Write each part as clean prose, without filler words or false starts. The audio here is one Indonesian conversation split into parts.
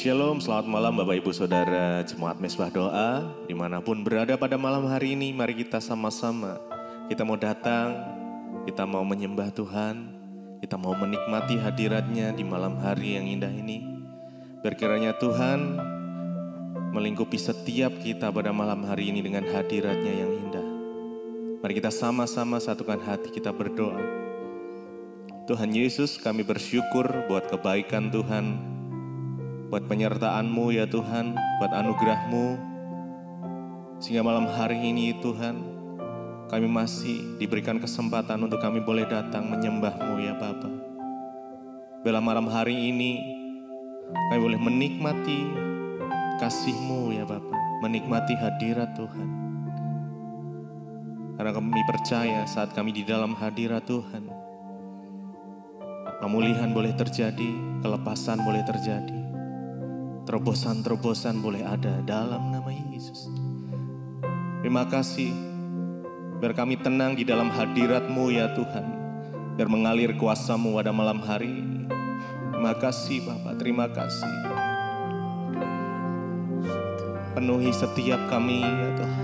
Shalom, selamat malam Bapak Ibu Saudara Jemaat Mesbah Doa. Dimanapun berada pada malam hari ini, mari kita sama-sama. Kita mau datang, kita mau menyembah Tuhan, kita mau menikmati hadirat-Nya di malam hari yang indah ini. Berkiranya Tuhan melingkupi setiap kita pada malam hari ini dengan hadirat-Nya yang indah. Mari kita sama-sama satukan hati kita berdoa. Tuhan Yesus, kami bersyukur buat kebaikan Tuhan, buat penyertaan-Mu ya Tuhan, buat anugerah-Mu. Sehingga malam hari ini Tuhan, kami masih diberikan kesempatan untuk kami boleh datang menyembah-Mu ya Bapa. Bila malam hari ini, kami boleh menikmati kasih-Mu ya Bapa, menikmati hadirat Tuhan. Karena kami percaya saat kami di dalam hadirat Tuhan, pemulihan boleh terjadi, kelepasan boleh terjadi. Terobosan-terobosan boleh ada dalam nama Yesus. Terima kasih, biar kami tenang di dalam hadirat-Mu ya Tuhan. Biar mengalir kuasa-Mu pada malam hari ini. Terima kasih Bapak, terima kasih. Penuhi setiap kami ya Tuhan.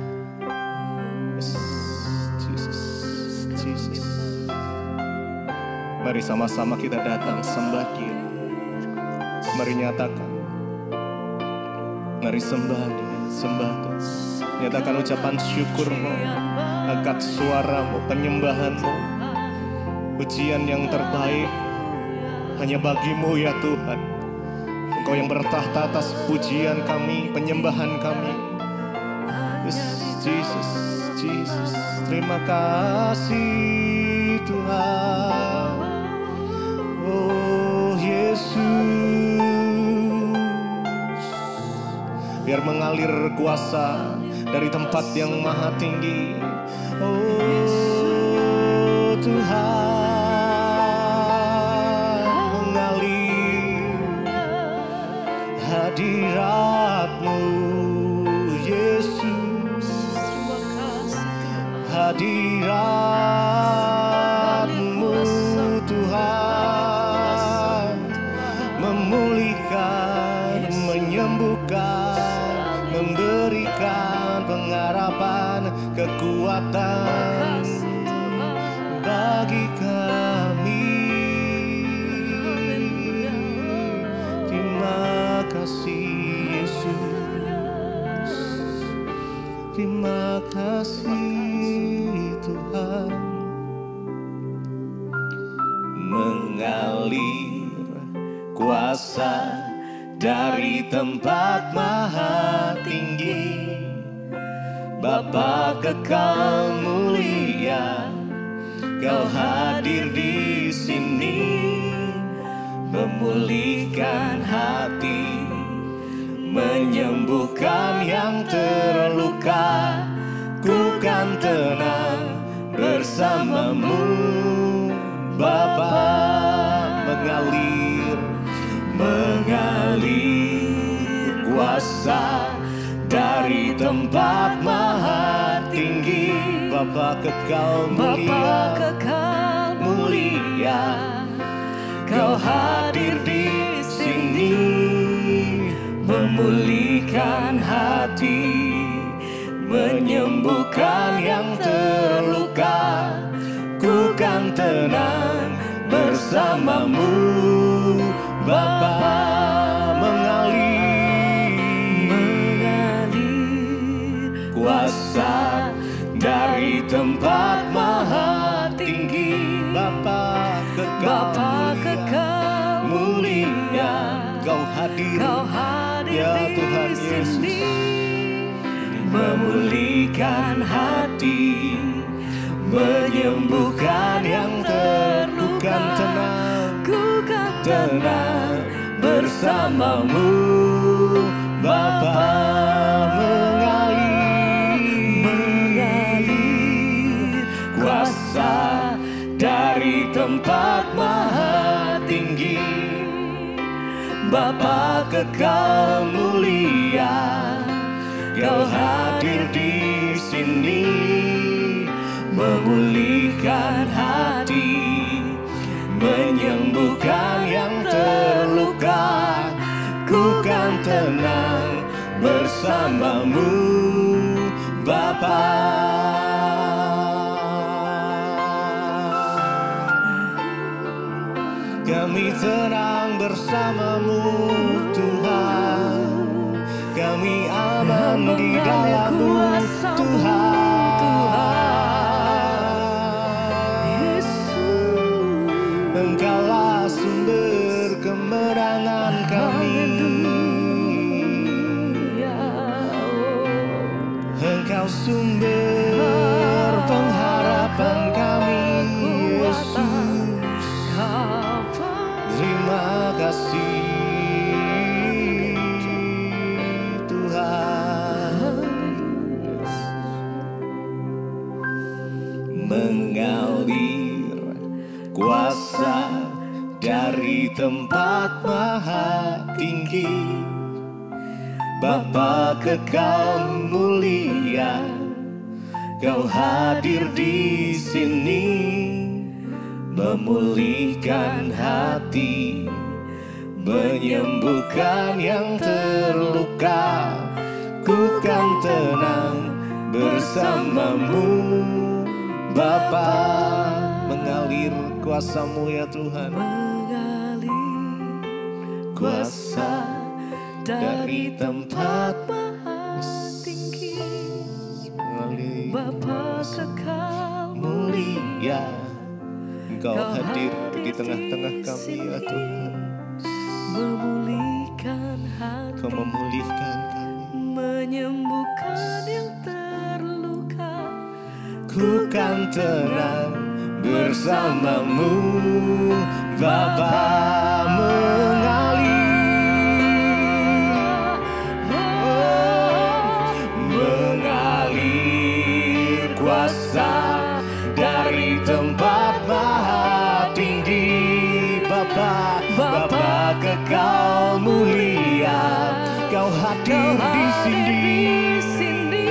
Jesus, Jesus. Mari sama-sama kita datang sembah Dia. Mari nyatakan. Mari sembah Dia, sembah Tuhan. Nyatakan ucapan syukur-Mu, angkat suara-Mu, penyembahan-Mu. Pujian yang terbaik hanya bagi-Mu ya Tuhan. Engkau yang bertahta atas pujian kami, penyembahan kami. Jesus, Jesus, terima kasih Tuhan. Oh Yesus. Biar mengalir kuasa dari tempat yang maha tinggi. Oh Tuhan, mengalir hadirat-Mu Yesus. Hadirat-Mu Tuhan, memulihkan, menyembuhkan, memberikan pengharapan, kekuatan bagi kami. Terima kasih Yesus. Terima kasih Tuhan. Mengalir kuasa dari tempat maha tinggi, Bapa kekal mulia, Kau hadir di sini, memulihkan hati, menyembuhkan yang terluka. Ku kan tenang bersama-Mu, Bapa. Mengalir kuasa dari tempat maha tinggi, Bapa kekal mulia, Kau hadir di sini, memulihkan hati, menyembuhkan yang terluka. Ku kan tenang bersama-Mu, Bapa. Mengalir kuasa dari tempat maha tinggi, Bapa kekal mulia, Kau hadir ya Tuhan Yesus, memulihkan hati, menyembuhkan yang terluka. Tenang bersama-Mu, Bapa. Mengalir kuasa dari tempat maha tinggi, Bapa kekal mulia, Kau hadir di sini, memulihkan hati, menyembuhkan yang terluka. Ku kan bersamamu Bapa. Kami tenang bersamamu Tuhan, kami aman di dalam-Mu Tuhan. Engkaulah sumber kemenangan kami, Engkau sumber pengharapan kami Yesus. Terima kasih Tuhan. Mengalir kuasa dari tempat maha tinggi, Bapa kekal mulia, Kau hadir di sini, memulihkan hati, menyembuhkan yang terluka. Ku kan tenang bersamamu Bapa. Mengalir kuasa-Mu ya Tuhan, mengalir kuasa dari tempat maha tinggi, Bapa kekal mulia, Engkau hadir di tengah-tengah kami ya Tuhan. memulihkan hati, Kau memulihkan kami, menyembuhkan yang terluka. ku kan tenang bersamamu Bapa. Mengalir kuasa dari tempat maha tinggi, Bapa. Bapa kekal mulia, Kau hadir di sini,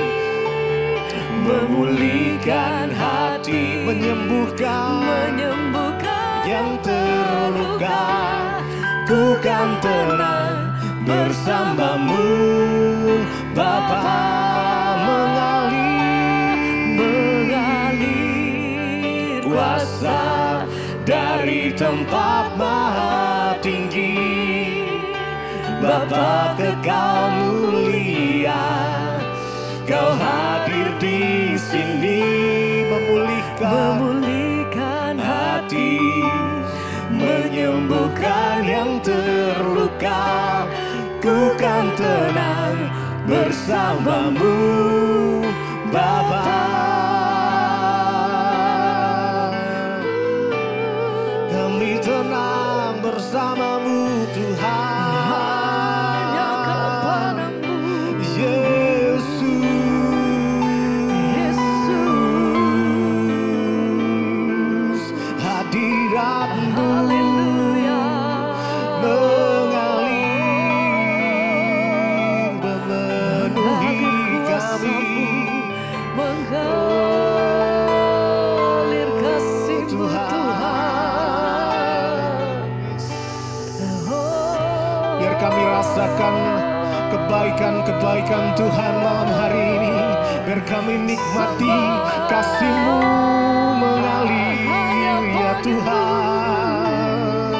memulihkan hati, menyembuhkan yang terluka. Ku kan tenang bersamamu Bapa. Mengalir kuasa dari tempat maha tinggi, Bapa kekal mulia, Kau hadir di sini, memulihkan hati, menyembuhkan yang terluka. Ku kan tenang bersamamu Bapa. Kami tenang bersamamu Tuhan. Hanya kepadamu Yesus, hadirat-Mu haleluya, mengalir memenuhi kami. mengalir kasih-Mu Tuhan. Tuhan. Biar kami rasakan kebaikan-kebaikan Tuhan malam hari ini. Biar kami nikmati kasih-Mu mengalir ya Tuhan.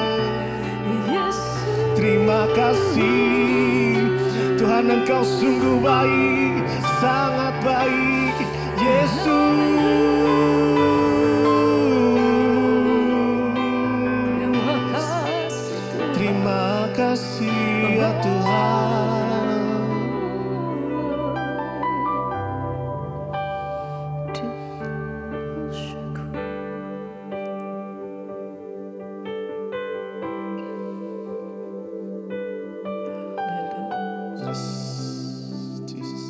Terima kasih Tuhan, Engkau sungguh baik, sangat baik Yesus. Terima kasih ya Tuhan. Jesus.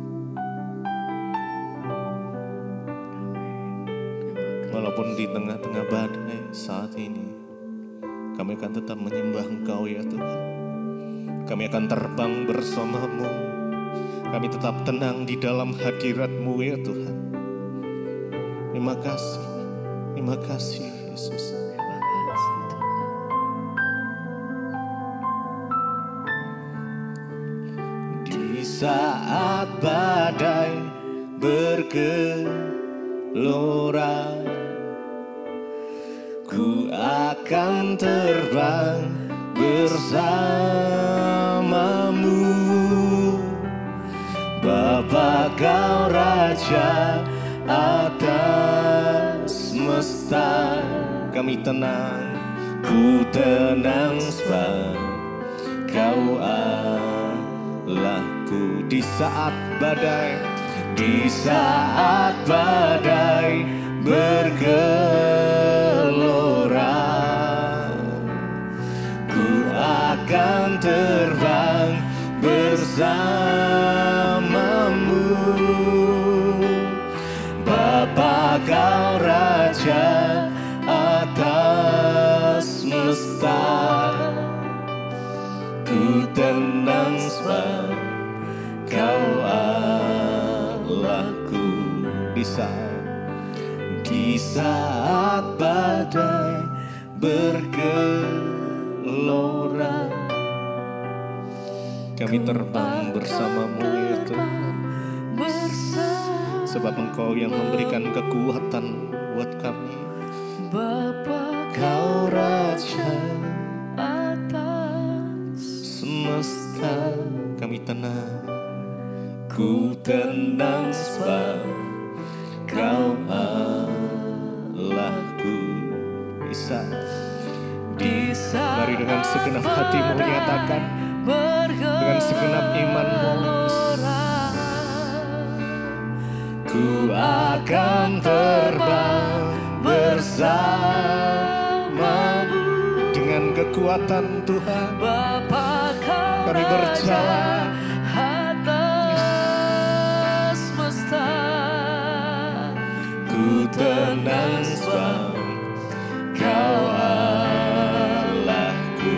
Walaupun di tengah-tengah badai saat ini, kami akan tetap menyembah Engkau ya Tuhan. Kami akan terbang bersama-Mu. Kami tetap tenang di dalam hadirat-Mu ya Tuhan. Terima kasih Yesus. Di saat badai bergelora, ku akan terbang bersamamu. Bapa kau Raja atas semesta. Kami tenang, ku tenang sebab kau Allahku. Di saat badai, di saat badai bergelora, ku akan terbang bersamamu. Bapa kau Raja atas semesta, ku tenang sebab kau Allahku. Di saat badai bergelora, kami terbang bersamamu ya Tuhan. Sebab Engkau yang memberikan kekuatan buat kami. Bapa Kau Raja atas semesta, kami tenang, ku tenang sebab kau Allahku. Bisa, mari dengan segenap hatimu nyatakan, dengan segenap imanmu, ku akan terbang bersamamu. Dengan kekuatan Tuhan kami berjalan atas semesta. Ku tenang sebab kau Allahku.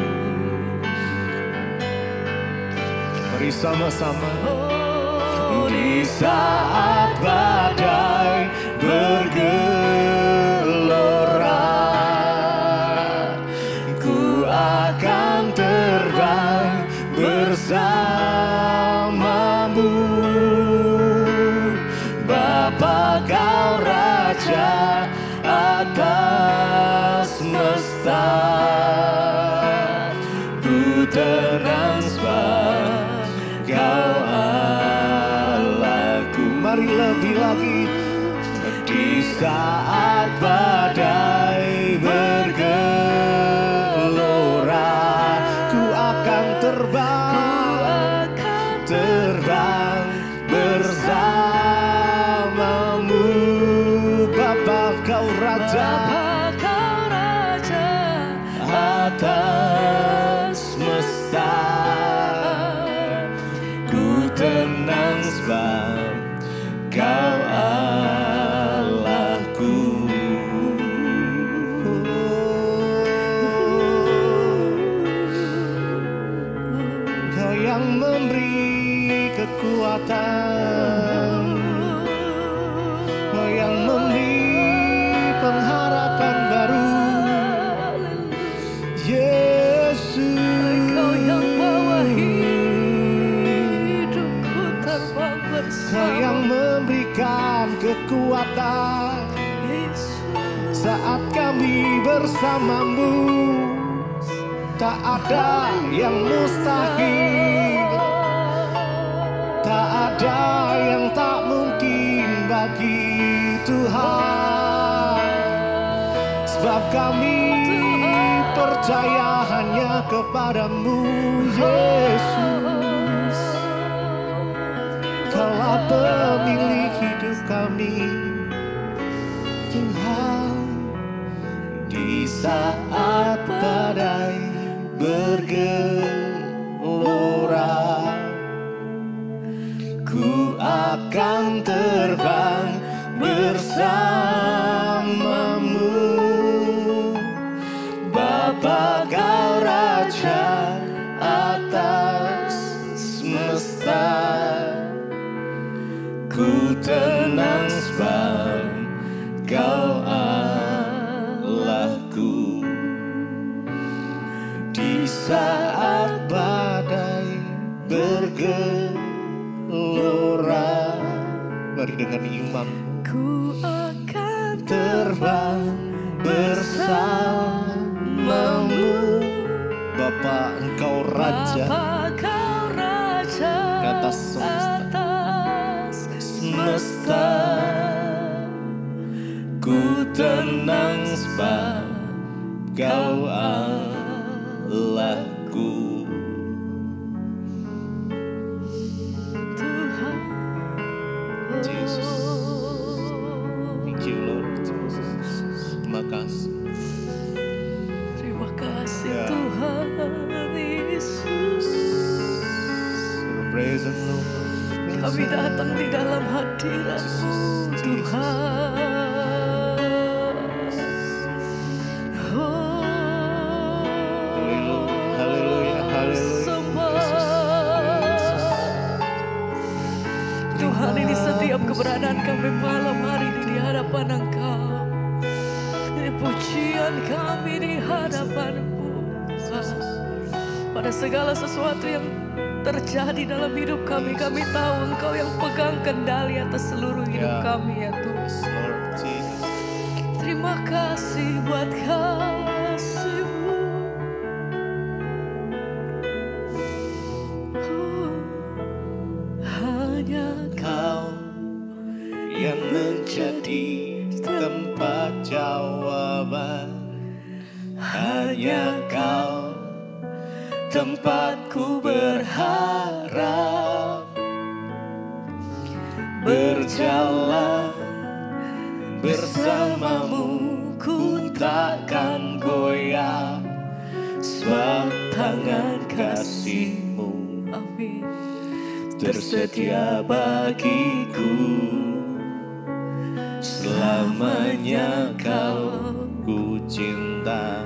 Mari sama-sama. Di saat badai bergelora, ku akan terbang bersamamu. Bapa kau Raja atas semesta, ku tenang sebab kau Allahku. Mari lebih lagi. Di saat badai bergelora, ku akan terbang bersamamu. Bapa kau Raja atas semesta, ku tenang sebab kau Allahku. Kau yang memberi kekuatan, kau yang memberi pengharapan baru. Yesus, Kau yang bawa hidupku terbang bersama. kau yang memberikan kekuatan saat kami bersamamu. Tak ada yang mustahil, tak ada yang tak mungkin bagi Tuhan. Sebab kami percaya hanya kepadamu, Yesus. Kaulah pemilik hidup kami, Tuhan. Di saat badai bergelora, ku akan terbang bersamamu. Bapa kau Raja atas semesta, ku tenang sebab ku akan terbang bersamamu. Bapa, Engkau Raja Bapa, Kau Raja di atas semesta. atas semesta. Ku tenang sebab Kau Allahku. Tuhan, Jesus. Thank you Lord Jesus. Terima kasih. terima kasih Ya. Tuhan Yesus. Praise the Lord. Kami datang di dalam hadirat-Mu Tuhan. Oh, Haleluya, haleluya. sembah. Tuhan, ini setiap keberadaan kami malam hari ini di hadapan Engkau. Ini pujian kami di hadapan-Mu Tuhan. Pada segala sesuatu yang terjadi dalam hidup kami, kami tahu Engkau yang pegang kendali atas seluruh hidup Ya. kami ya Tuhan. Lord Jesus. Terima kasih buat kasih-Mu. Hanya Kau yang menjadi tempat jawaban. Hanya Kau tempatku berharap. Berjalan bersamamu ku takkan goyah, sebab tangan kasih-Mu amin. tersedia bagiku. Selamanya Kau ku cinta.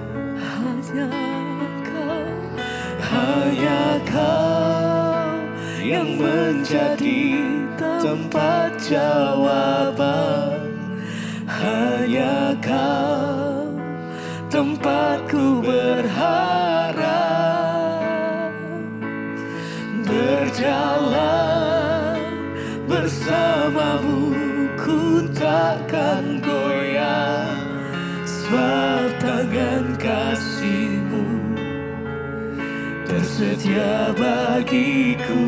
Hanya Kau yang menjadi tempat jawaban. Hanya Kau tempatku berharap. Berjalan bersamamu ku takkan goyah, sebab tangan kasih-Mu tersedia bagiku.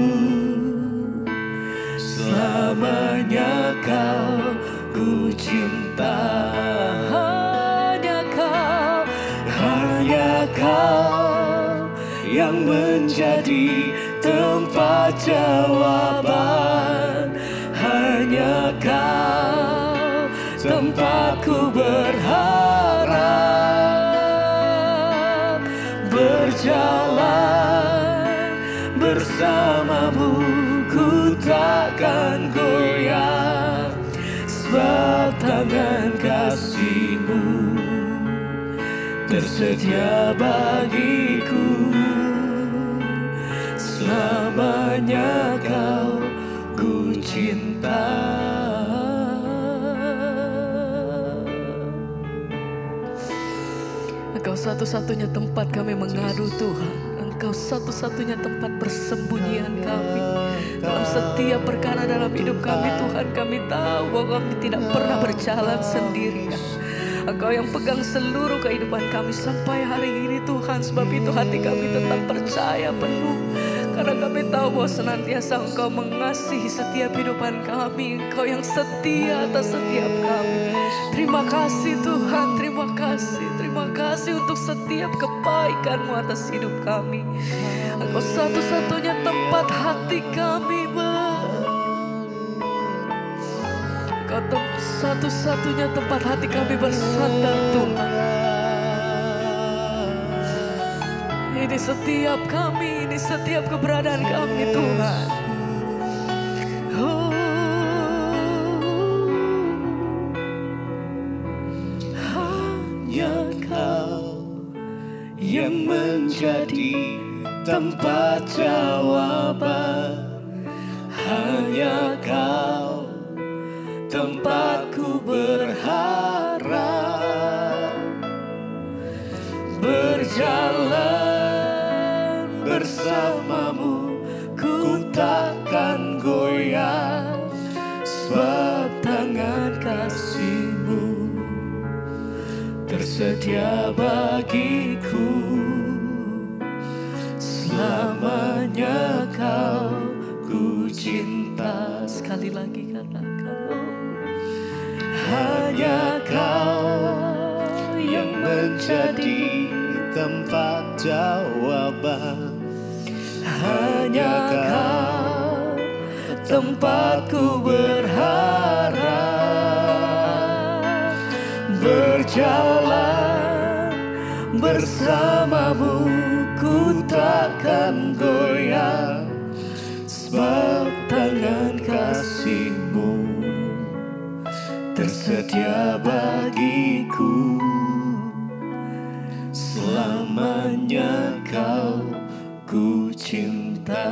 Selamanya Kau ku cinta. Hanya Kau yang menjadi tempat jawaban. Hanya Kau tempatku berharap. Berjalan bersamamu ku takkan goyah, sebab tangan kasih-Mu tersedia bagiku. Selamanya Kau ku cinta. Engkau satu-satunya tempat kami mengadu Tuhan. Engkau satu-satunya tempat persembunyian kami. Dalam setiap perkara dalam hidup kami Tuhan, kami tahu bahwa kami tidak pernah berjalan sendirian. Engkau yang pegang seluruh kehidupan kami sampai hari ini Tuhan. Sebab itu hati kami tetap percaya penuh. Karena kami tahu bahwa senantiasa Engkau mengasihi setiap kehidupan kami. Engkau yang setia atas setiap kami. Terima kasih Tuhan, terima kasih. Terima kasih untuk setiap kebaikan-Mu atas hidup kami. Engkau satu-satunya tempat hati kami Engkau satu-satunya tempat hati kami bersandar Tuhan. Ini setiap kami, ini setiap keberadaan kami Tuhan. Oh, hanya Kau yang menjadi tempat jawaban. Hanya Kau tempatku berharap. Berjalan bersamamu ku takkan goyah, sebab tangan kasih-Mu tersedia bagiku. Selamanya Kau ku cinta. Sekali lagi katakan, oh, hanya Kau yang menjadi tempat jawaban. hanya Kau tempatku berharap. Berjalan bersama-Mu ku takkan goyah, sebab tangan kasih-Mu tersedia bagiku. Selamanya Kau ku cinta.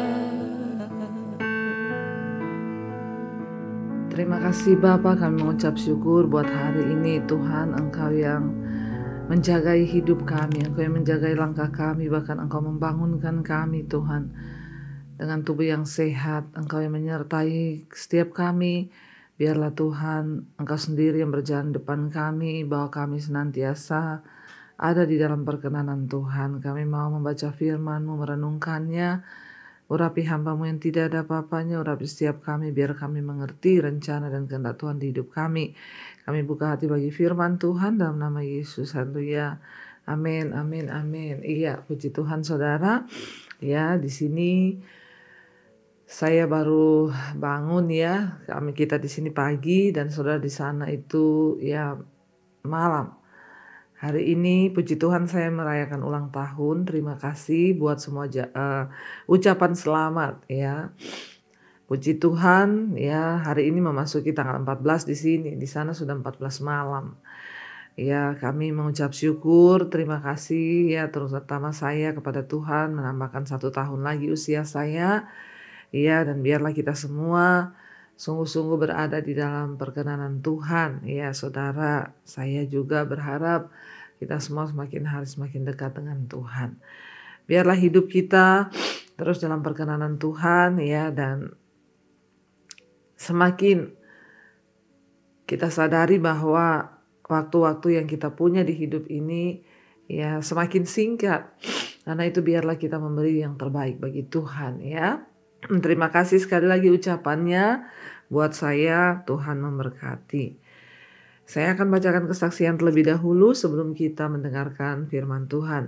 Terima kasih Bapa, kami mengucap syukur buat hari ini. Tuhan, Engkau yang menjagai hidup kami, Engkau yang menjagai langkah kami, bahkan Engkau membangunkan kami Tuhan dengan tubuh yang sehat. Engkau yang menyertai setiap kami. Biarlah Tuhan, Engkau sendiri yang berjalan depan kami, bahwa kami senantiasa ada di dalam perkenanan Tuhan. Kami mau membaca firman-Mu, merenungkannya. Urapi hamba-Mu yang tidak ada apa-apanya, urapi setiap kami, biar kami mengerti rencana dan kehendak Tuhan di hidup kami. Kami buka hati bagi firman Tuhan dalam nama Yesus. Haleluya. Amin, amin, amin. Iya, puji Tuhan saudara. Ya, di sini saya baru bangun ya. Kita di sini pagi dan saudara di sana itu ya malam. Hari ini puji Tuhan saya merayakan ulang tahun. Terima kasih buat semua ucapan selamat ya. Puji Tuhan ya, hari ini memasuki tanggal 14 di sini. Di sana sudah 14 malam. Ya, kami mengucap syukur, terima kasih ya terutama saya kepada Tuhan menambahkan 1 tahun lagi usia saya. Ya, dan biarlah kita semua sungguh-sungguh berada di dalam perkenanan Tuhan. Ya, saudara, saya juga berharap kita semua semakin hari semakin dekat dengan Tuhan. Biarlah hidup kita terus dalam perkenanan Tuhan ya, dan semakin kita sadari bahwa waktu-waktu yang kita punya di hidup ini ya semakin singkat. Karena itu biarlah kita memberi yang terbaik bagi Tuhan ya. Terima kasih sekali lagi ucapannya buat saya. Tuhan memberkati. Saya akan bacakan kesaksian terlebih dahulu sebelum kita mendengarkan firman Tuhan.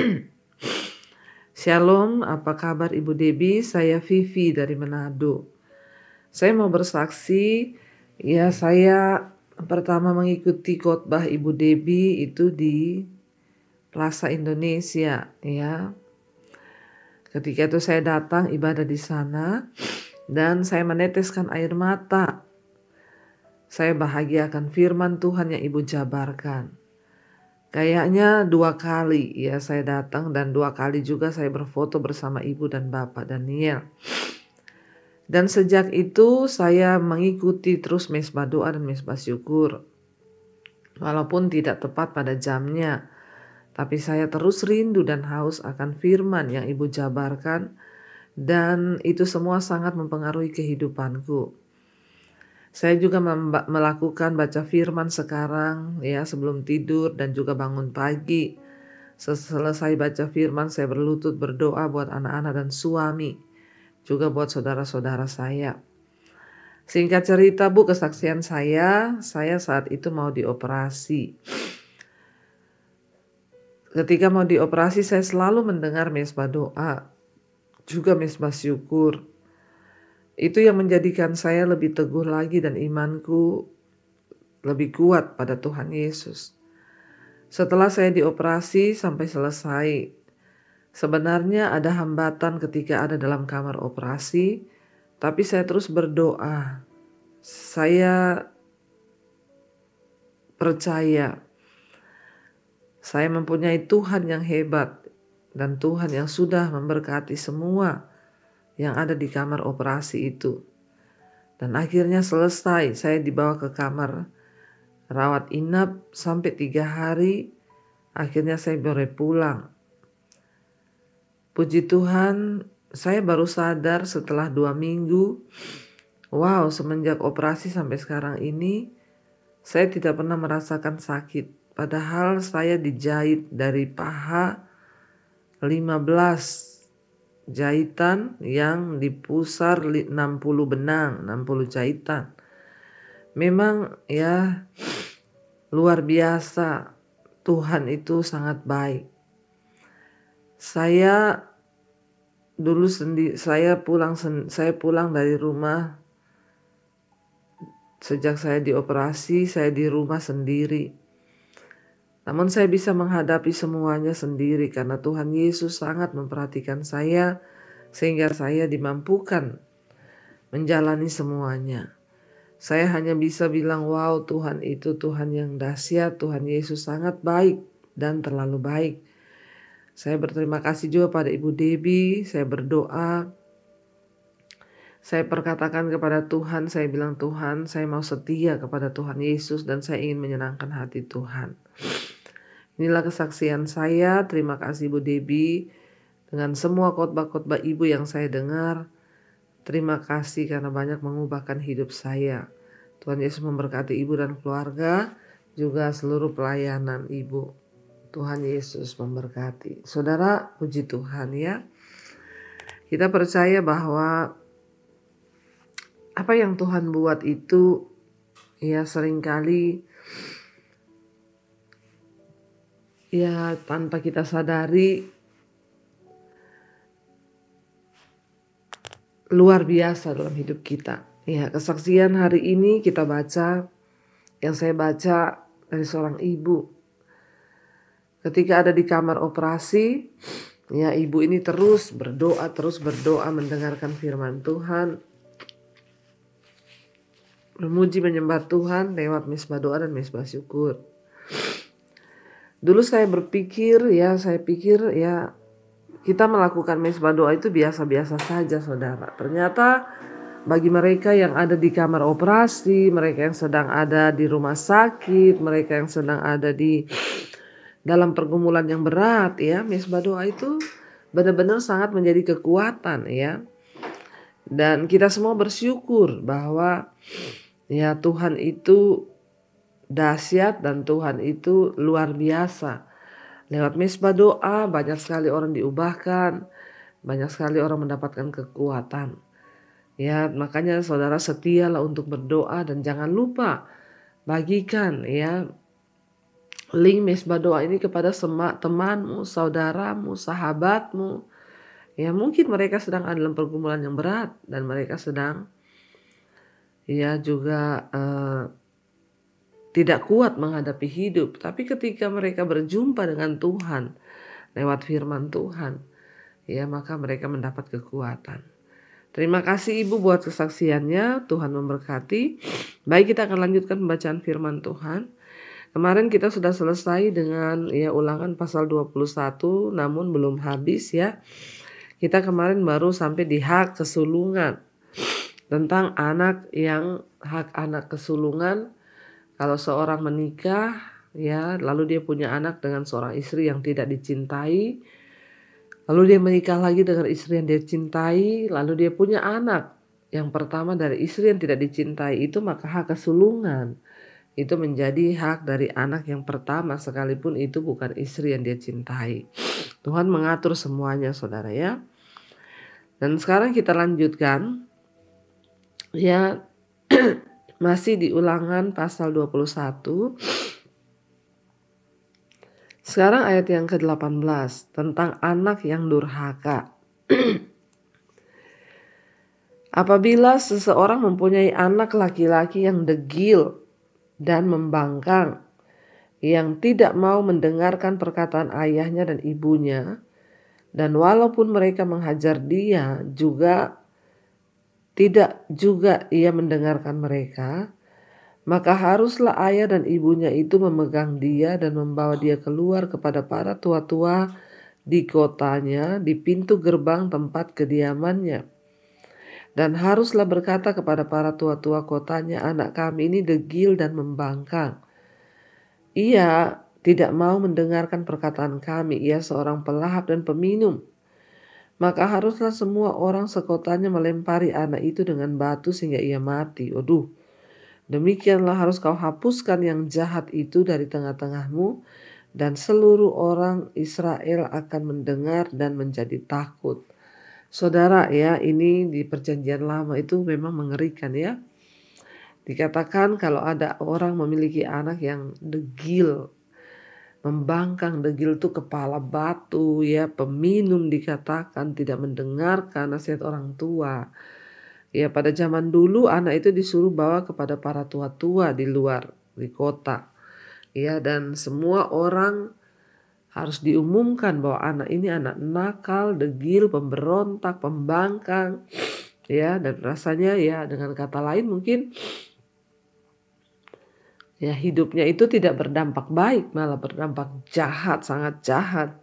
Shalom, apa kabar Ibu Debbie? Saya Vivi dari Manado. Saya mau bersaksi, ya saya pertama mengikuti khotbah Ibu Debbie itu di Plaza Indonesia ya. Ketika itu saya datang ibadah di sana dan saya meneteskan air mata. Saya bahagia akan firman Tuhan yang Ibu jabarkan. Kayaknya 2 kali ya saya datang dan 2 kali juga saya berfoto bersama Ibu dan Bapak Daniel. Dan sejak itu saya mengikuti terus mesbah doa dan mesbah syukur. Walaupun tidak tepat pada jamnya. Tapi saya terus rindu dan haus akan firman yang Ibu jabarkan. Dan itu semua sangat mempengaruhi kehidupanku. Saya juga melakukan baca firman sekarang ya sebelum tidur dan juga bangun pagi. Selesai baca firman saya berlutut berdoa buat anak-anak dan suami. Juga buat saudara-saudara saya. Singkat cerita Bu, kesaksian saya saat itu mau dioperasi. Ketika mau dioperasi saya selalu mendengar mesbah doa. Juga mesbah syukur. Itu yang menjadikan saya lebih teguh lagi dan imanku lebih kuat pada Tuhan Yesus. Setelah saya dioperasi sampai selesai, sebenarnya ada hambatan ketika ada dalam kamar operasi, tapi saya terus berdoa. Saya percaya saya mempunyai Tuhan yang hebat dan Tuhan yang sudah memberkati semua yang ada di kamar operasi itu. Dan akhirnya selesai, saya dibawa ke kamar rawat inap sampai 3 hari. Akhirnya saya boleh pulang. Puji Tuhan, saya baru sadar setelah 2 minggu. Wow, semenjak operasi sampai sekarang ini, Saya tidak pernah merasakan sakit, padahal saya dijahit dari paha 15 jahitan yang dipusar 60 benang, 60 jahitan. Memang ya luar biasa, Tuhan itu sangat baik. Saya dulu saya pulang dari rumah. Sejak saya dioperasi, saya di rumah sendiri. Namun saya bisa menghadapi semuanya sendiri karena Tuhan Yesus sangat memperhatikan saya sehingga saya dimampukan menjalani semuanya. Saya hanya bisa bilang, wow, Tuhan itu Tuhan yang dahsyat, Tuhan Yesus sangat baik dan terlalu baik. Saya berterima kasih juga pada Ibu Debbie, saya berdoa. Saya perkatakan kepada Tuhan, saya bilang, Tuhan, saya mau setia kepada Tuhan Yesus dan saya ingin menyenangkan hati Tuhan. Inilah kesaksian saya. Terima kasih Ibu Debbie dengan semua khotbah-khotbah Ibu yang saya dengar. Terima kasih karena banyak mengubahkan hidup saya. Tuhan Yesus memberkati Ibu dan keluarga, juga seluruh pelayanan Ibu. Tuhan Yesus memberkati. Saudara, puji Tuhan ya. Kita percaya bahwa apa yang Tuhan buat itu ya seringkali ya tanpa kita sadari luar biasa dalam hidup kita. Ya, kesaksian hari ini kita baca, yang saya baca dari seorang ibu. Ketika ada di kamar operasi, ya ibu ini terus berdoa mendengarkan firman Tuhan. Memuji menyembah Tuhan lewat mesbah doa dan mesbah syukur. Dulu saya pikir ya kita melakukan mesbah doa itu biasa-biasa saja saudara. Ternyata bagi mereka yang ada di kamar operasi, mereka yang sedang ada di rumah sakit, mereka yang sedang ada di dalam pergumulan yang berat ya, mesbah doa itu benar-benar sangat menjadi kekuatan ya. Dan kita semua bersyukur bahwa ya Tuhan itu dahsyat dan Tuhan itu luar biasa. Lewat mesbah doa banyak sekali orang diubahkan, banyak sekali orang mendapatkan kekuatan. Ya, makanya saudara setialah untuk berdoa dan jangan lupa bagikan ya link mesbah doa ini kepada temanmu, saudaramu, sahabatmu. Ya, mungkin mereka sedang ada dalam pergumulan yang berat dan mereka sedang ya juga tidak kuat menghadapi hidup. Tapi ketika mereka berjumpa dengan Tuhan lewat firman Tuhan, ya maka mereka mendapat kekuatan. Terima kasih Ibu buat kesaksiannya. Tuhan memberkati. Baik, kita akan lanjutkan pembacaan firman Tuhan. Kemarin kita sudah selesai dengan ya Ulangan pasal 21, namun belum habis ya. Kita kemarin baru sampai di hak kesulungan. Tentang hak anak kesulungan. Kalau seorang menikah ya, lalu dia punya anak dengan seorang istri yang tidak dicintai, lalu dia menikah lagi dengan istri yang dia cintai, lalu dia punya anak yang pertama dari istri yang tidak dicintai itu, maka hak kesulungan itu menjadi hak dari anak yang pertama sekalipun itu bukan istri yang dia cintai. Tuhan mengatur semuanya saudara ya. Dan sekarang kita lanjutkan ya masih di Ulangan pasal 21. Sekarang ayat yang ke-18 tentang anak yang durhaka. Apabila seseorang mempunyai anak laki-laki yang degil dan membangkang, yang tidak mau mendengarkan perkataan ayahnya dan ibunya, dan walaupun mereka menghajar dia tidak juga ia mendengarkan mereka, maka haruslah ayah dan ibunya itu memegang dia dan membawa dia keluar kepada para tua-tua di kotanya, di pintu gerbang tempat kediamannya. Dan haruslah berkata kepada para tua-tua kotanya, anak kami ini degil dan membangkang. Ia tidak mau mendengarkan perkataan kami, ia seorang pelahap dan peminum. Maka haruslah semua orang sekotanya melempari anak itu dengan batu sehingga ia mati. Waduh, Demikianlah harus kau hapuskan yang jahat itu dari tengah-tengahmu, dan seluruh orang Israel akan mendengar dan menjadi takut. Saudara ya, ini di Perjanjian Lama itu memang mengerikan ya. Dikatakan kalau ada orang memiliki anak yang degil, membangkang, degil itu kepala batu ya, peminum dikatakan, tidak mendengarkan nasihat orang tua. Ya, pada zaman dulu anak itu disuruh bawa kepada para tua-tua di luar, di kota. Ya, dan semua orang harus diumumkan bahwa anak ini anak nakal, degil, pemberontak, pembangkang. Ya, dan rasanya ya dengan kata lain mungkin ya hidupnya itu tidak berdampak baik, malah berdampak jahat, sangat jahat.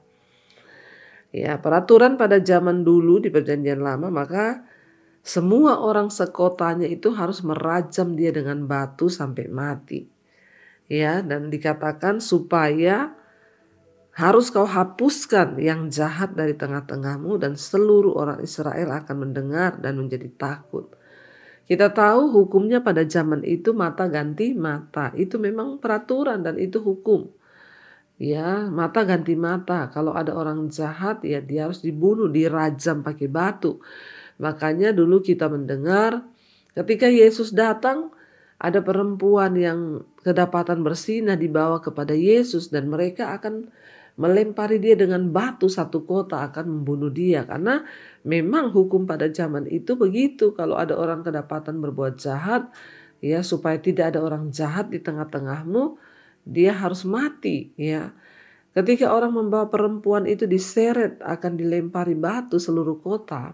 Ya, peraturan pada zaman dulu di Perjanjian Lama, maka semua orang sekotanya itu harus merajam dia dengan batu sampai mati. Ya, dan dikatakan supaya harus kau hapuskan yang jahat dari tengah-tengahmu, dan seluruh orang Israel akan mendengar dan menjadi takut. Kita tahu hukumnya pada zaman itu mata ganti mata. Itu memang peraturan dan itu hukum. Ya, mata ganti mata. Kalau ada orang jahat ya dia harus dibunuh, dirajam pakai batu. Makanya dulu kita mendengar ketika Yesus datang, ada perempuan yang kedapatan bersinah dibawa kepada Yesus, dan mereka akan melempari dia dengan batu, satu kota akan membunuh dia. Karena memang hukum pada zaman itu begitu, kalau ada orang kedapatan berbuat jahat, ya supaya tidak ada orang jahat di tengah-tengahmu, dia harus mati. Ya, ketika orang membawa perempuan itu diseret, akan dilempari batu seluruh kota.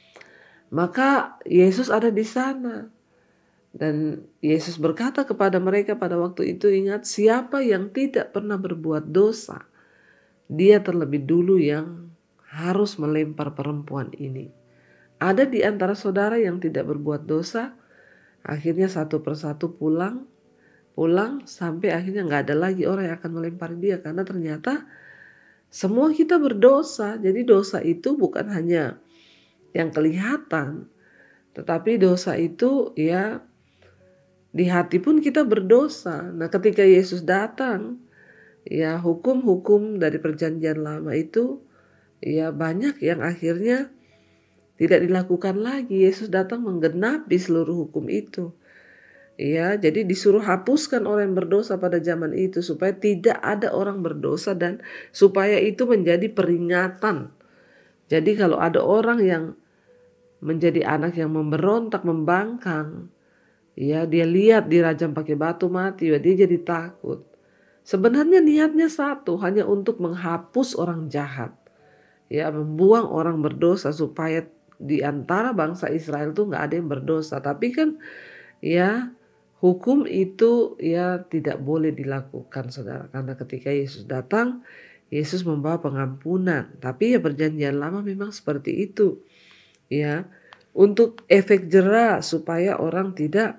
Maka Yesus ada di sana. Dan Yesus berkata kepada mereka pada waktu itu, ingat, siapa yang tidak pernah berbuat dosa, dia terlebih dulu yang harus melempar perempuan ini. Ada di antara saudara yang tidak berbuat dosa, akhirnya satu persatu pulang sampai akhirnya gak ada lagi orang yang akan melempari dia. Karena ternyata semua kita berdosa. Jadi dosa itu bukan hanya yang kelihatan, tetapi dosa itu ya di hati pun kita berdosa. Nah, ketika Yesus datang, ya hukum-hukum dari Perjanjian Lama itu ya banyak yang akhirnya tidak dilakukan lagi. Yesus datang menggenapi seluruh hukum itu. Ya, jadi disuruh hapuskan orang yang berdosa pada zaman itu supaya tidak ada orang berdosa, dan supaya itu menjadi peringatan. Jadi kalau ada orang yang menjadi anak yang memberontak, membangkang, ya dia lihat dirajam pakai batu mati, ya dia jadi takut. Sebenarnya niatnya satu, hanya untuk menghapus orang jahat, ya membuang orang berdosa supaya di antara bangsa Israel tuh nggak ada yang berdosa. Tapi kan ya hukum itu ya tidak boleh dilakukan, saudara, karena ketika Yesus datang, Yesus membawa pengampunan. Tapi ya Perjanjian Lama memang seperti itu. Ya, untuk efek jera supaya orang tidak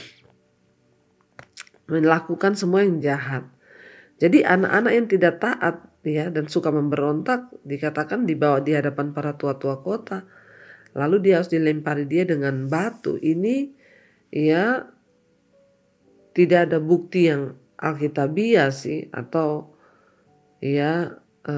melakukan semua yang jahat. Jadi anak-anak yang tidak taat ya dan suka memberontak dikatakan dibawa di hadapan para tua-tua kota. Lalu dia harus dilempari dia dengan batu. Ini ya tidak ada bukti yang alkitabiah sih, atau ya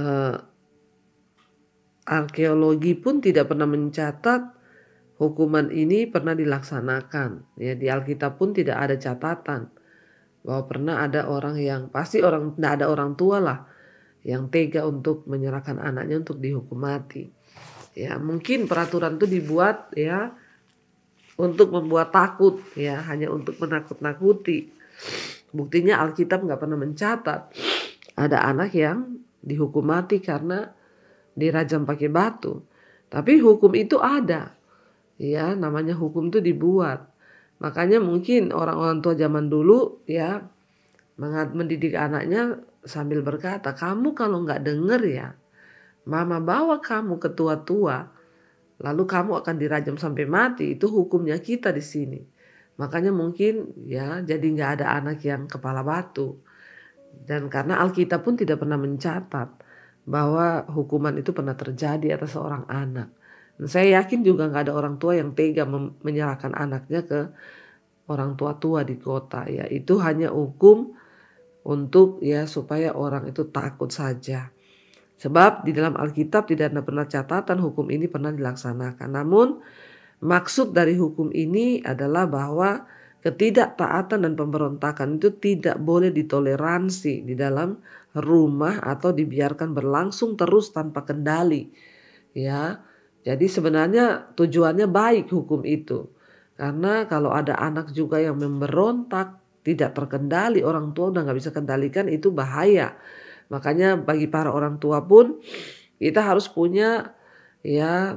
arkeologi pun tidak pernah mencatat hukuman ini pernah dilaksanakan. Ya, di Alkitab pun tidak ada catatan bahwa pernah ada orang yang, pasti tidak ada orang tua lah yang tega untuk menyerahkan anaknya untuk dihukum mati. Ya, mungkin peraturan itu dibuat ya untuk membuat takut, ya hanya untuk menakut-nakuti. Buktinya Alkitab nggak pernah mencatat ada anak yang dihukum mati karena dirajam pakai batu. Tapi hukum itu ada. Ya, namanya hukum itu dibuat. Makanya mungkin orang-orang tua zaman dulu ya mendidik anaknya sambil berkata, kamu kalau nggak denger ya, mama bawa kamu ke tua-tua, lalu kamu akan dirajam sampai mati. Itu hukumnya kita di sini. Makanya mungkin ya jadi nggak ada anak yang kepala batu. Dan karena Alkitab pun tidak pernah mencatat bahwa hukuman itu pernah terjadi atas seorang anak. Dan saya yakin juga nggak ada orang tua yang tega menyerahkan anaknya ke orang tua-tua di kota ya. Itu hanya hukum untuk ya supaya orang itu takut saja. Sebab di dalam Alkitab tidak ada pernah catatan hukum ini pernah dilaksanakan. Namun maksud dari hukum ini adalah bahwa ketidaktaatan dan pemberontakan itu tidak boleh ditoleransi di dalam rumah atau dibiarkan berlangsung terus tanpa kendali. Ya, jadi sebenarnya tujuannya baik hukum itu. Karena kalau ada anak juga yang memberontak, tidak terkendali, orang tua udah nggak bisa kendalikan, itu bahaya. Makanya bagi para orang tua pun kita harus punya ya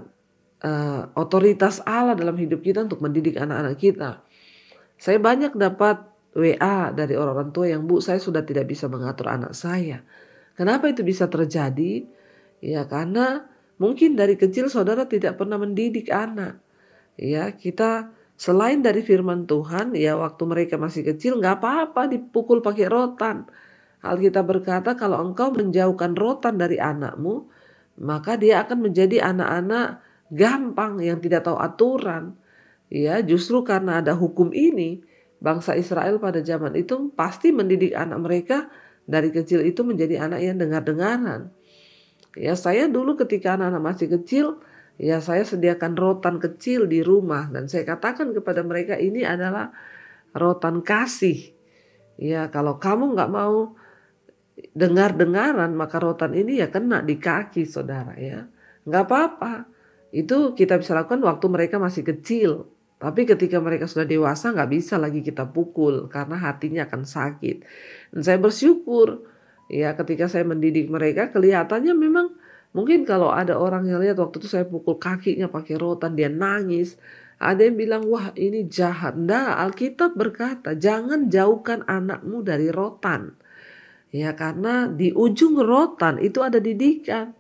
otoritas Allah dalam hidup kita untuk mendidik anak-anak kita. Saya banyak dapat WA dari orang-orang tua yang, Bu, saya sudah tidak bisa mengatur anak saya. Kenapa itu bisa terjadi? Ya karena mungkin dari kecil saudara tidak pernah mendidik anak. Ya kita selain dari firman Tuhan, ya waktu mereka masih kecil nggak apa-apa dipukul pakai rotan. Alkitab berkata kalau engkau menjauhkan rotan dari anakmu, maka dia akan menjadi anak-anak gampang yang tidak tahu aturan. Ya, justru karena ada hukum ini, bangsa Israel pada zaman itu pasti mendidik anak mereka dari kecil itu menjadi anak yang dengar-dengaran. Ya, saya dulu ketika anak-anak masih kecil, ya saya sediakan rotan kecil di rumah dan saya katakan kepada mereka ini adalah rotan kasih. Ya, kalau kamu nggak mau dengar-dengaran maka rotan ini ya kena di kaki saudara ya. Nggak apa-apa. Itu kita bisa lakukan waktu mereka masih kecil. Tapi ketika mereka sudah dewasa nggak bisa lagi kita pukul karena hatinya akan sakit. Dan saya bersyukur ya ketika saya mendidik mereka kelihatannya memang mungkin kalau ada orang yang lihat waktu itu saya pukul kakinya pakai rotan dia nangis. Ada yang bilang wah ini jahat. Nah, Alkitab berkata jangan jauhkan anakmu dari rotan. Ya karena di ujung rotan itu ada didikan.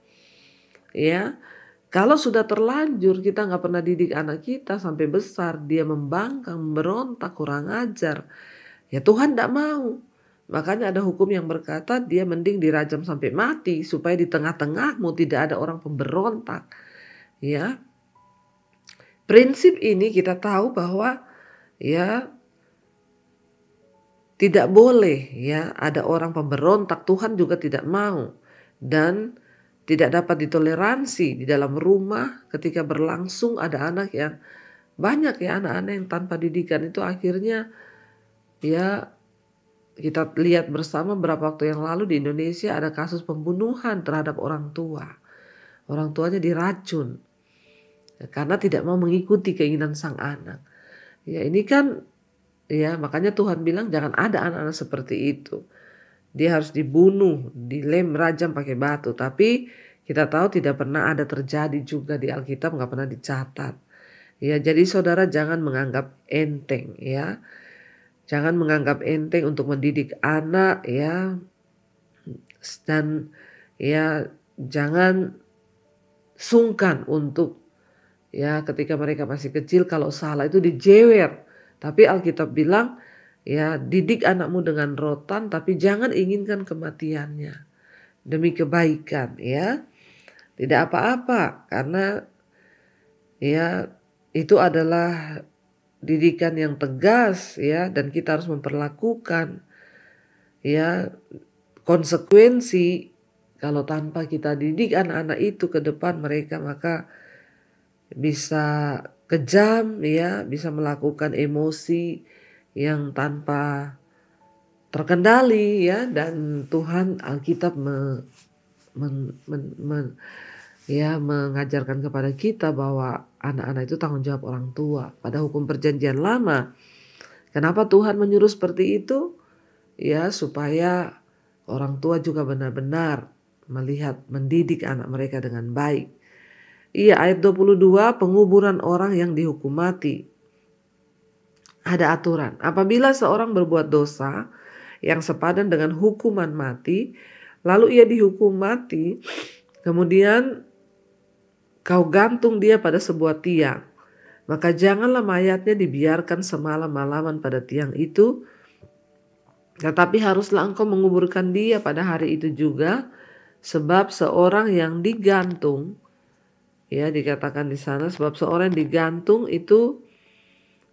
Ya. Kalau sudah terlanjur kita nggak pernah didik anak kita sampai besar, dia membangkang, memberontak, kurang ajar. Ya Tuhan tidak mau. Makanya ada hukum yang berkata dia mending dirajam sampai mati supaya di tengah-tengahmu tidak ada orang pemberontak. Ya, prinsip ini kita tahu bahwa ya tidak boleh ya ada orang pemberontak. Tuhan juga tidak mau dan tidak dapat ditoleransi di dalam rumah ketika berlangsung ada anak yang banyak ya anak-anak yang tanpa didikan itu akhirnya ya kita lihat bersama beberapa waktu yang lalu di Indonesia ada kasus pembunuhan terhadap orang tua. Orang tuanya diracun ya, karena tidak mau mengikuti keinginan sang anak. Ya ini kan ya makanya Tuhan bilang jangan ada anak-anak seperti itu. Dia harus dibunuh, dilem, rajam pakai batu. Tapi kita tahu tidak pernah ada terjadi juga di Alkitab, nggak pernah dicatat. Ya, jadi saudara jangan menganggap enteng ya. Jangan menganggap enteng untuk mendidik anak ya. Dan ya jangan sungkan untuk ya ketika mereka masih kecil kalau salah itu dijewer. Tapi Alkitab bilang ya, didik anakmu dengan rotan tapi jangan inginkan kematiannya. Demi kebaikan ya. Tidak apa-apa karena ya itu adalah didikan yang tegas ya dan kita harus memperlakukan ya konsekuensi kalau tanpa kita didik anak-anak itu ke depan mereka maka bisa kejam ya, bisa melakukan emosi yang tanpa terkendali ya dan Tuhan Alkitab mengajarkan kepada kita bahwa anak-anak itu tanggung jawab orang tua. Pada hukum perjanjian lama, kenapa Tuhan menyuruh seperti itu? Ya supaya orang tua juga benar-benar melihat mendidik anak mereka dengan baik. Iya ayat 22 penguburan orang yang dihukum mati. Ada aturan, apabila seorang berbuat dosa yang sepadan dengan hukuman mati, lalu ia dihukum mati, kemudian kau gantung dia pada sebuah tiang, maka janganlah mayatnya dibiarkan semalam-malaman pada tiang itu, tetapi haruslah engkau menguburkan dia pada hari itu juga, sebab seorang yang digantung, ya dikatakan di sana, sebab seorang yang digantung itu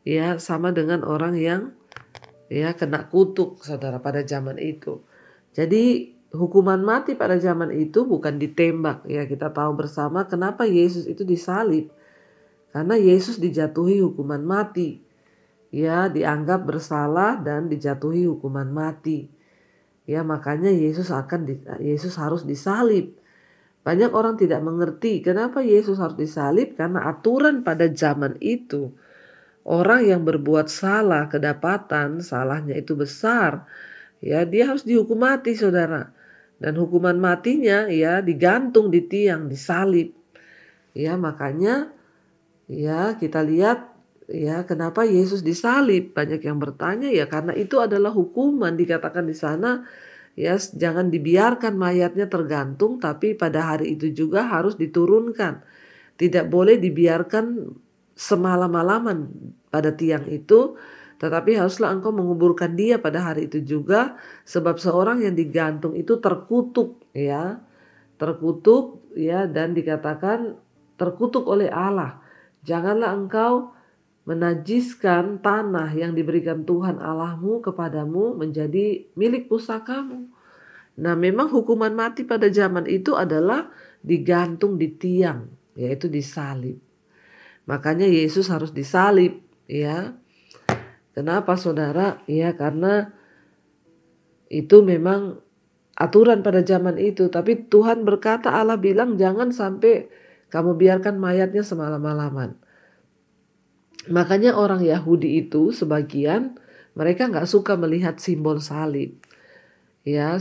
ya sama dengan orang yang ya kena kutuk, saudara, pada zaman itu. Jadi hukuman mati pada zaman itu bukan ditembak. Ya, kita tahu bersama kenapa Yesus itu disalib. Karena Yesus dijatuhi hukuman mati. Ya, dianggap bersalah dan dijatuhi hukuman mati. Ya, makanya Yesus harus disalib. Banyak orang tidak mengerti kenapa Yesus harus disalib, karena aturan pada zaman itu orang yang berbuat salah, kedapatan salahnya itu besar, ya dia harus dihukum mati, saudara. Dan hukuman matinya ya digantung di tiang, disalib. Ya, makanya ya kita lihat ya kenapa Yesus disalib. Banyak yang bertanya, ya karena itu adalah hukuman, dikatakan di sana ya jangan dibiarkan mayatnya tergantung, tapi pada hari itu juga harus diturunkan. Tidak boleh dibiarkan semalam-malaman pada tiang itu, tetapi haruslah engkau menguburkan dia pada hari itu juga, sebab seorang yang digantung itu terkutuk ya. Terkutuk ya, dan dikatakan terkutuk oleh Allah. Janganlah engkau menajiskan tanah yang diberikan Tuhan Allahmu kepadamu menjadi milik pusakamu. Nah, memang hukuman mati pada zaman itu adalah digantung di tiang, yaitu disalib. Makanya Yesus harus disalib, ya. Kenapa, saudara? Ya, karena itu memang aturan pada zaman itu. Tapi Tuhan berkata, Allah bilang jangan sampai kamu biarkan mayatnya semalam-malaman. Makanya orang Yahudi itu sebagian mereka nggak suka melihat simbol salib. Ya,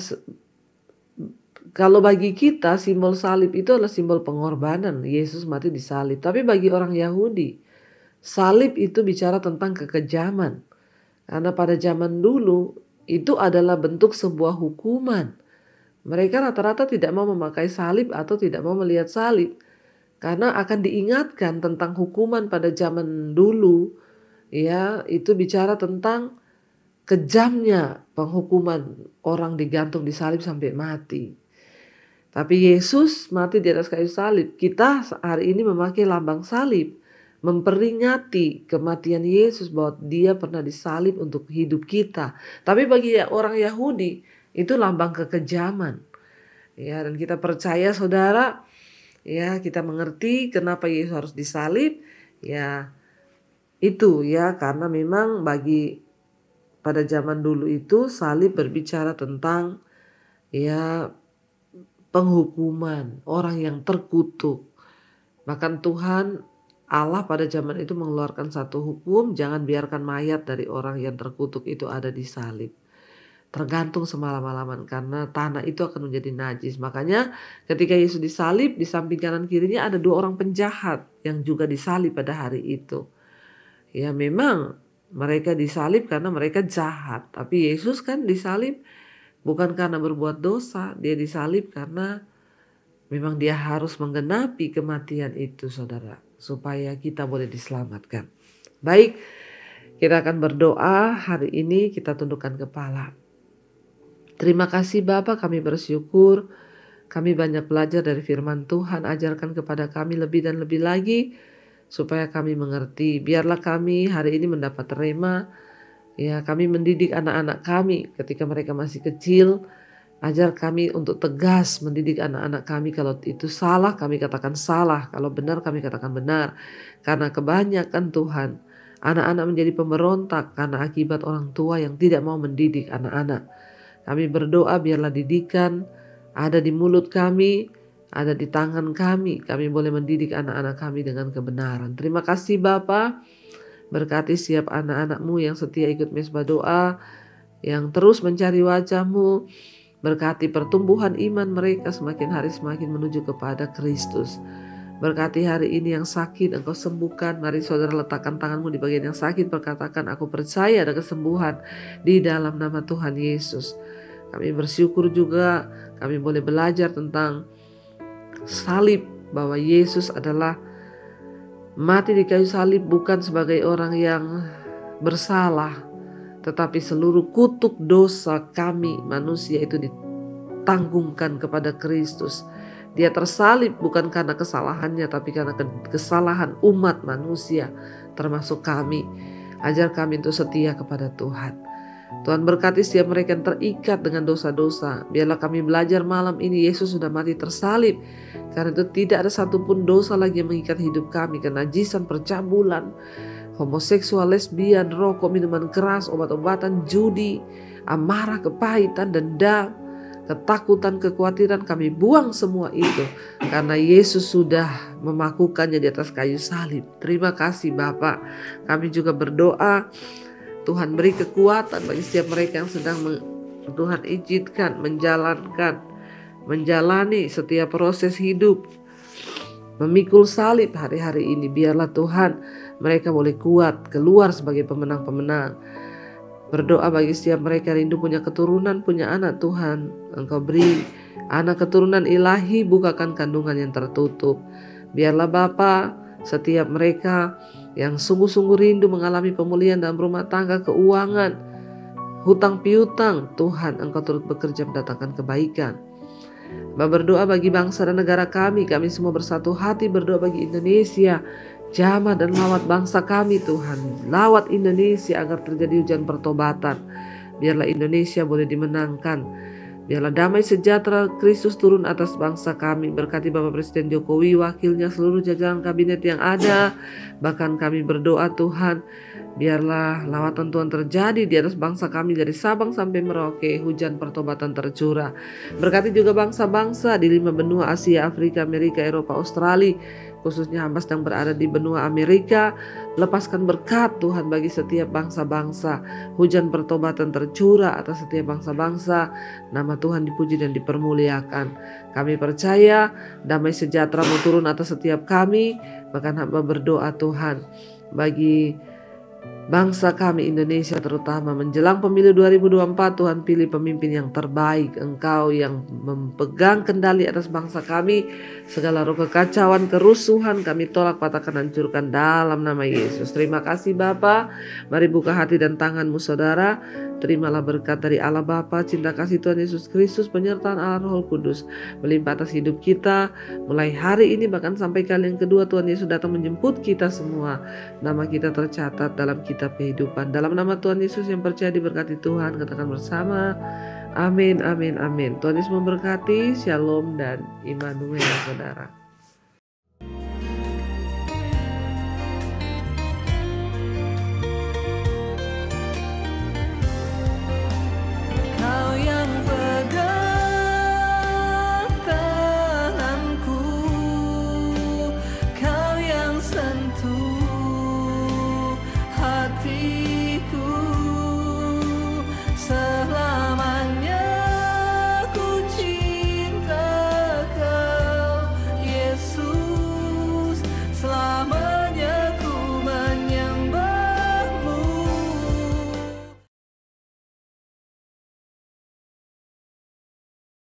kalau bagi kita simbol salib itu adalah simbol pengorbanan. Yesus mati disalib. Tapi bagi orang Yahudi, salib itu bicara tentang kekejaman. Karena pada zaman dulu itu adalah bentuk sebuah hukuman. Mereka rata-rata tidak mau memakai salib atau tidak mau melihat salib. Karena akan diingatkan tentang hukuman pada zaman dulu, ya itu bicara tentang kejamnya penghukuman orang digantung di salib sampai mati. Tapi Yesus mati di atas kayu salib. Kita hari ini memakai lambang salib, memperingati kematian Yesus, bahwa dia pernah disalib untuk hidup kita. Tapi bagi orang Yahudi itu lambang kekejaman. Ya, dan kita percaya, saudara, ya kita mengerti kenapa Yesus harus disalib. Ya itu ya, karena memang pada zaman dulu itu salib berbicara tentang ya penghukuman orang yang terkutuk. Bahkan Tuhan Allah pada zaman itu mengeluarkan satu hukum, jangan biarkan mayat dari orang yang terkutuk itu ada di salib, tergantung semalam-malaman, karena tanah itu akan menjadi najis. Makanya ketika Yesus disalib, di samping kanan kirinya ada 2 orang penjahat yang juga disalib pada hari itu. Ya memang mereka disalib karena mereka jahat, tapi Yesus kan disalib bukan karena berbuat dosa. Dia disalib karena memang dia harus menggenapi kematian itu, saudara, supaya kita boleh diselamatkan. Baik, kita akan berdoa hari ini, kita tundukkan kepala. Terima kasih Bapa, kami bersyukur kami banyak belajar dari firman Tuhan. Ajarkan kepada kami lebih dan lebih lagi supaya kami mengerti. Biarlah kami hari ini mendapat rema. Ya, kami mendidik anak-anak kami ketika mereka masih kecil. Ajar kami untuk tegas mendidik anak-anak kami. Kalau itu salah kami katakan salah, kalau benar kami katakan benar. Karena kebanyakan Tuhan, anak-anak menjadi pemberontak karena akibat orang tua yang tidak mau mendidik anak-anak. Kami berdoa biarlah didikan ada di mulut kami, ada di tangan kami. Kami boleh mendidik anak-anak kami dengan kebenaran. Terima kasih Bapa. Berkati setiap anak-anak-Mu yang setia ikut mesbah doa, yang terus mencari wajah-Mu. Berkati pertumbuhan iman mereka semakin hari semakin menuju kepada Kristus. Berkati hari ini yang sakit Engkau sembuhkan. Mari saudara letakkan tanganmu di bagian yang sakit, berkatakan aku percaya ada kesembuhan di dalam nama Tuhan Yesus. Kami bersyukur juga kami boleh belajar tentang salib, bahwa Yesus adalah mati di kayu salib bukan sebagai orang yang bersalah, tetapi seluruh kutuk dosa kami manusia itu ditanggungkan kepada Kristus. Dia tersalib bukan karena kesalahannya, tapi karena kesalahan umat manusia termasuk kami. Ajar kami untuk setia kepada Tuhan. Tuhan berkati setiap mereka yang terikat dengan dosa-dosa. Biarlah kami belajar malam ini Yesus sudah mati tersalib. Karena itu tidak ada satupun dosa lagi yang mengikat hidup kami. Kenajisan, percabulan, homoseksual, lesbian, rokok, minuman keras, obat-obatan, judi, amarah, kepahitan, dendam, ketakutan, kekhawatiran, kami buang semua itu. Karena Yesus sudah memakukannya di atas kayu salib. Terima kasih Bapa. Kami juga berdoa Tuhan beri kekuatan bagi setiap mereka yang sedang Tuhan izinkan menjalani setiap proses hidup, memikul salib hari-hari ini. Biarlah Tuhan mereka boleh kuat keluar sebagai pemenang-pemenang. Berdoa bagi setiap mereka rindu punya keturunan, punya anak. Tuhan, Engkau beri anak keturunan ilahi, bukakan kandungan yang tertutup. Biarlah Bapa, setiap mereka yang sungguh-sungguh rindu mengalami pemulihan dalam rumah tangga, keuangan, hutang piutang, Tuhan Engkau turut bekerja mendatangkan kebaikan. Berdoa bagi bangsa dan negara kami semua bersatu hati berdoa bagi Indonesia. Jamah dan lawat bangsa kami Tuhan. Lawat Indonesia agar terjadi hujan pertobatan. Biarlah Indonesia boleh dimenangkan. Biarlah damai sejahtera Kristus turun atas bangsa kami. Berkati Bapak Presiden Jokowi, wakilnya, seluruh jajaran kabinet yang ada. Bahkan kami berdoa Tuhan, biarlah lawatan Tuhan terjadi di atas bangsa kami dari Sabang sampai Merauke. Hujan pertobatan tercurah. Berkati juga bangsa-bangsa di 5 benua Asia, Afrika, Amerika, Eropa, Australia. Khususnya hamba sedang berada di benua Amerika. Lepaskan berkat Tuhan bagi setiap bangsa-bangsa. Hujan pertobatan tercurah atas setiap bangsa-bangsa. Nama Tuhan dipuji dan dipermuliakan. Kami percaya damai sejahtera mau turun atas setiap kami. Bahkan hamba berdoa Tuhan bagi bangsa kami Indonesia terutama menjelang pemilu 2024. Tuhan pilih pemimpin yang terbaik. Engkau yang memegang kendali atas bangsa kami. Segala roh kekacauan, kerusuhan kami tolak, patahkan, hancurkan dalam nama Yesus. Terima kasih Bapa. Mari buka hati dan tanganmu saudara. Terimalah berkat dari Allah Bapa, cinta kasih Tuhan Yesus Kristus, penyertaan Allah Roh Kudus melimpah atas hidup kita mulai hari ini bahkan sampai kali yang kedua Tuhan Yesus datang menjemput kita semua. Nama kita tercatat dalam kitab kehidupan. Dalam nama Tuhan Yesus yang percaya diberkati Tuhan, katakan bersama, amin, amin, amin. Tuhan Yesus memberkati. Shalom dan Immanuel saudara.